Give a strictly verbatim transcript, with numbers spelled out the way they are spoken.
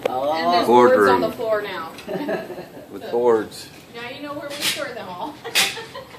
Oh. And there's Boardroom. boards on the floor now. With boards. Now you know where we store them all.